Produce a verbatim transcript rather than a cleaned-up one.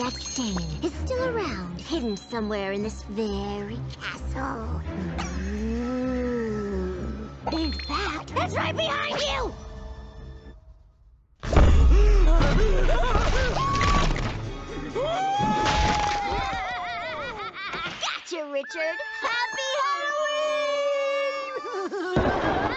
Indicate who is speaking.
Speaker 1: that stain is still around, hidden somewhere in this very castle. Mm. In fact, it's right behind you! Gotcha, Richard! Happy Halloween!